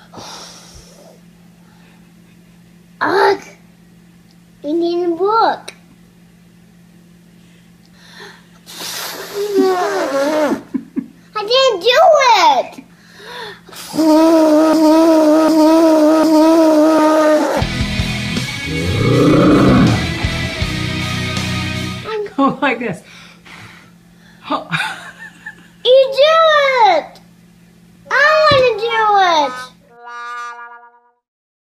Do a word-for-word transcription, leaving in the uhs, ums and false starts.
Ugh! We need a book. I didn't do it! Go like this. You do it! I want to do it!